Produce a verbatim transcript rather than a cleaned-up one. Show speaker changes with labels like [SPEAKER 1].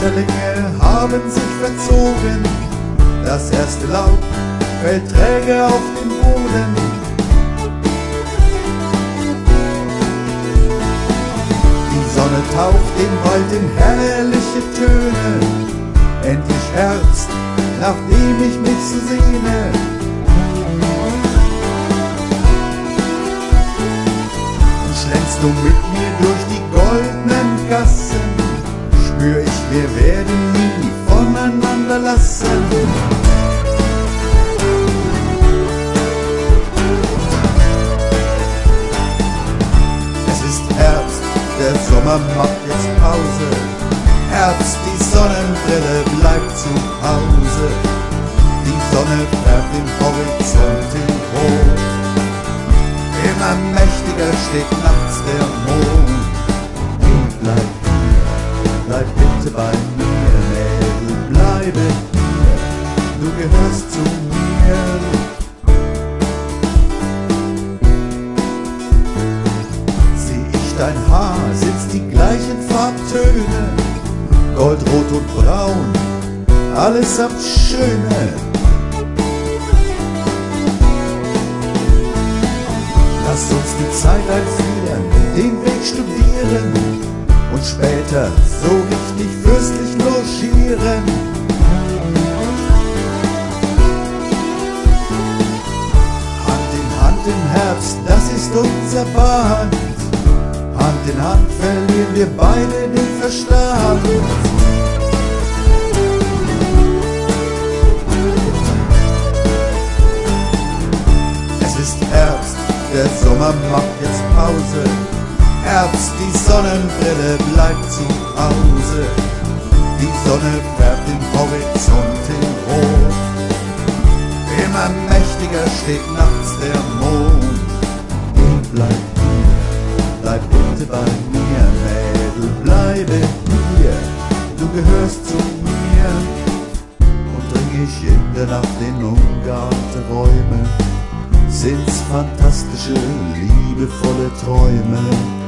[SPEAKER 1] Schmetterlinge haben sich verzogen, das erste Laub fällt träge auf den Boden. Die Sonne taucht den Wald in herrliche Töne, endlich Herbst, nach dem ich mich so sehne. Und schlendst du mit mir durch die goldenen Gassen, spür ich, wir werden nie voneinander lassen. Es ist Herbst, der Sommer macht jetzt Pause. Herbst, die Sonnenbrille bleibt zu Hause. Die Sonne färbt den Horizont in Rot. Immer mächtiger steht nachts der Mond. Und bleib hier, bleib bitte bei mir, Mädel, bleibe hier, du gehörst zu mir. Sieh ich dein Haar, sind's die gleichen Farbtöne, Gold, Rot und Braun, allesamt Schöne. Lass uns die Zeit einfrieren, den Weg studieren und später so richtig fürstlich logieren. Hand in Hand im Herbst, das ist unser Band. Hand in Hand verlieren wir beide den Verstand. Es ist Herbst, der Sommer macht jetzt Pause. Herbst, die Sonnenbrille bleibt zu Hause. Die Sonne färbt den Horizont in Rot. Immer mächtiger steht nachts der Mond. Und bleib hier, bleib bitte bei mir, Mädel, bleibe hier, du gehörst zu mir. Und dring ich in der Nacht in ungeahnte Räume, sind's fantastische, liebevolle Träume.